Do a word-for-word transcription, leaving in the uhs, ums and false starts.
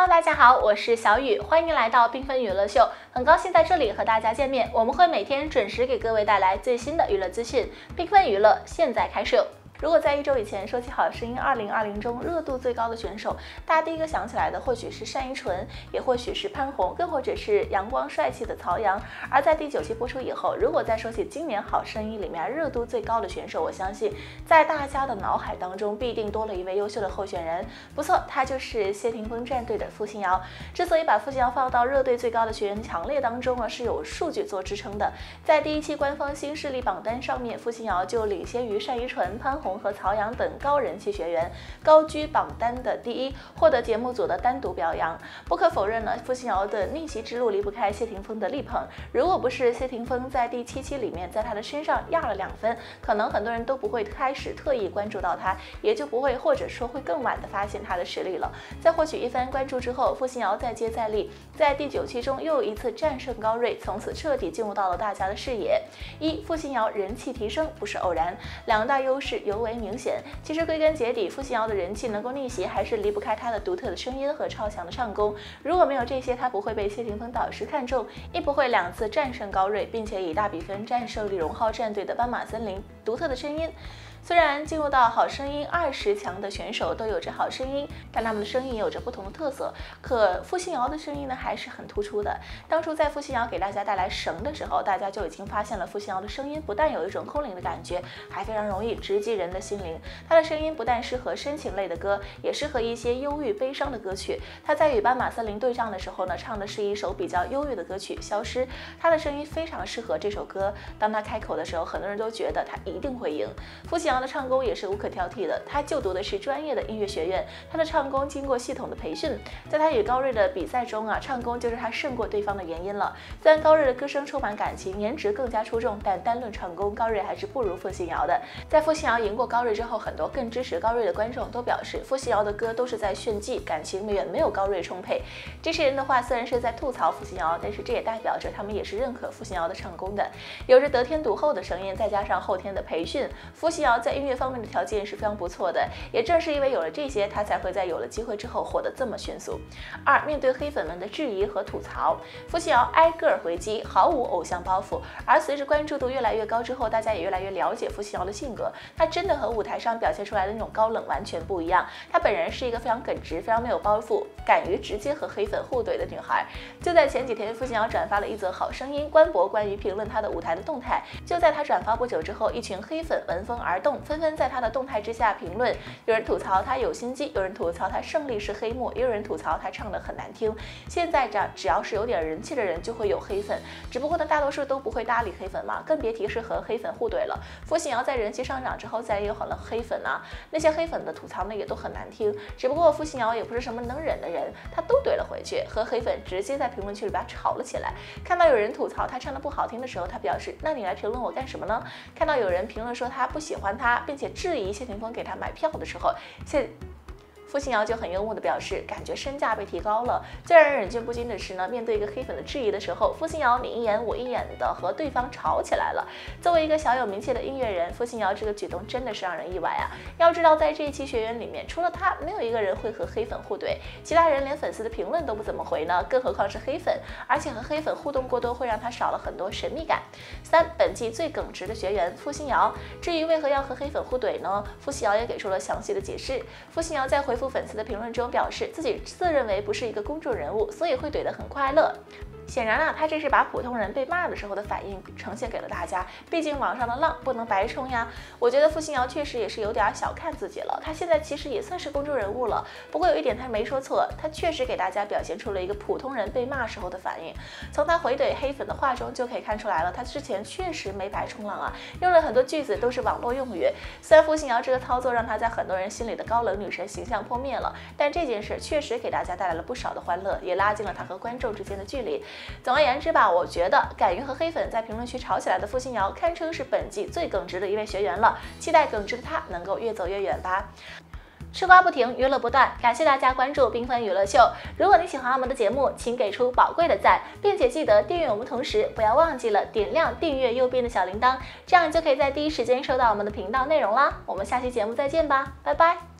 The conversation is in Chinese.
Hello， 大家好，我是小雨，欢迎来到缤纷娱乐秀，很高兴在这里和大家见面。我们会每天准时给各位带来最新的娱乐资讯。缤纷娱乐现在开售。如果在一周以前说起《好声音二零二零》中热度最高的选手，大家第一个想起来的或许是单依纯，也或许是潘虹，更或者是阳光帅气的曹阳。而在第九期播出以后，如果再说起今年《好声音》里面热度最高的选手，我相信在大家的脑海当中必定多了一位优秀的候选人。不错，他就是谢霆锋战队的付欣瑶。之所以把付欣瑶放到热度最高的学员强烈当中啊，是有数据做支撑的。在第一期官方新势力榜单上面，付欣瑶就领先于单依纯、潘虹和曹阳等高人气学员，高居榜单的第一，获得节目组的单独表扬。不可否认呢，付欣瑶的逆袭之路离不开谢霆锋的力捧。如果不是谢霆锋在第七期里面在他的身上压了两分，可能很多人都不会开始特意关注到他，也就不会或者说会更晚的发现他的实力了。在获取一番关注之后，付欣瑶再接再厉，在第九期中又一次战胜高睿，从此彻底进入到了大家的视野。一，付欣瑶人气提升不是偶然，两大优势尤为明显。其实归根结底，付欣瑶的人气能够逆袭，还是离不开她的独特的声音和超强的唱功。如果没有这些，她不会被谢霆锋导师看中，亦不会两次战胜高睿，并且以大比分战胜李荣浩战队的斑马森林。独特的声音。虽然进入到好声音二十强的选手都有着好声音，但他们的声音也有着不同的特色。可付欣瑶的声音呢，还是很突出的。当初在付欣瑶给大家带来绳的时候，大家就已经发现了付欣瑶的声音不但有一种空灵的感觉，还非常容易直击人的心灵。她的声音不但适合深情类的歌，也适合一些忧郁悲伤的歌曲。她在与斑马森林对仗的时候呢，唱的是一首比较忧郁的歌曲《消失》，她的声音非常适合这首歌。当她开口的时候，很多人都觉得她一定会赢。付欣瑶的唱功也是无可挑剔的，他就读的是专业的音乐学院，他的唱功经过系统的培训，在他与高睿的比赛中啊，唱功就是他胜过对方的原因了。虽然高睿的歌声充满感情，颜值更加出众，但单论唱功，高睿还是不如付欣瑶的。在付欣瑶赢过高睿之后，很多更支持高睿的观众都表示，付欣瑶的歌都是在炫技，感情远没有高睿充沛。这些人的话虽然是在吐槽付欣瑶，但是这也代表着他们也是认可付欣瑶的唱功的。有着得天独厚的声音，再加上后天的培训，付欣瑶在音乐方面的条件是非常不错的，也正是因为有了这些，他才会在有了机会之后火得这么迅速。二，面对黑粉们的质疑和吐槽，付欣瑶挨个回击，毫无偶像包袱。而随着关注度越来越高之后，大家也越来越了解付欣瑶的性格，她真的和舞台上表现出来的那种高冷完全不一样。她本人是一个非常耿直、非常没有包袱，敢于直接和黑粉互怼的女孩。就在前几天，付欣瑶转发了一则好声音官博关于评论她的舞台的动态。就在她转发不久之后，一群黑粉闻风而动，纷纷在她的动态之下评论，有人吐槽他有心机，有人吐槽他胜利是黑幕，也有人吐槽他唱得很难听。现在这只要是有点人气的人就会有黑粉，只不过呢大多数都不会搭理黑粉嘛，更别提是和黑粉互怼了。付欣瑶在人气上涨之后，再也有很多黑粉啊，那些黑粉的吐槽呢也都很难听，只不过付欣瑶也不是什么能忍的人，他都怼了回去，和黑粉直接在评论区里边吵了起来。看到有人吐槽他唱得不好听的时候，他表示那你来评论我干什么呢？看到有人评论说他不喜欢他，并且质疑谢霆锋给他买票的时候，谢付欣瑶就很幽默地表示，感觉身价被提高了。最让人忍俊不禁的是呢，面对一个黑粉的质疑的时候，付欣瑶你一言我一言的和对方吵起来了。作为一个小有名气的音乐人，付欣瑶这个举动真的是让人意外啊！要知道，在这一期学员里面，除了他，没有一个人会和黑粉互怼，其他人连粉丝的评论都不怎么回呢，更何况是黑粉。而且和黑粉互动过多，会让他少了很多神秘感。三，本季最耿直的学员付欣瑶。至于为何要和黑粉互怼呢？付欣瑶也给出了详细的解释。付欣瑶在回复粉丝的评论中表示，自己自认为不是一个公众人物，所以会怼得很快乐。显然啊，他这是把普通人被骂的时候的反应呈现给了大家，毕竟网上的浪不能白冲呀。我觉得付欣瑶确实也是有点小看自己了，他现在其实也算是公众人物了。不过有一点他没说错，他确实给大家表现出了一个普通人被骂时候的反应。从他回怼黑粉的话中就可以看出来了，他之前确实没白冲浪啊，用了很多句子都是网络用语。虽然付欣瑶这个操作让他在很多人心里的高冷女神形象破灭了，但这件事确实给大家带来了不少的欢乐，也拉近了他和观众之间的距离。总而言之吧，我觉得敢于和黑粉在评论区吵起来的付欣瑶，堪称是本季最耿直的一位学员了。期待耿直的他能够越走越远吧。吃瓜不停，娱乐不断，感谢大家关注缤纷娱乐秀。如果你喜欢我们的节目，请给出宝贵的赞，并且记得订阅我们，同时不要忘记了点亮订阅右边的小铃铛，这样你就可以在第一时间收到我们的频道内容啦。我们下期节目再见吧，拜拜。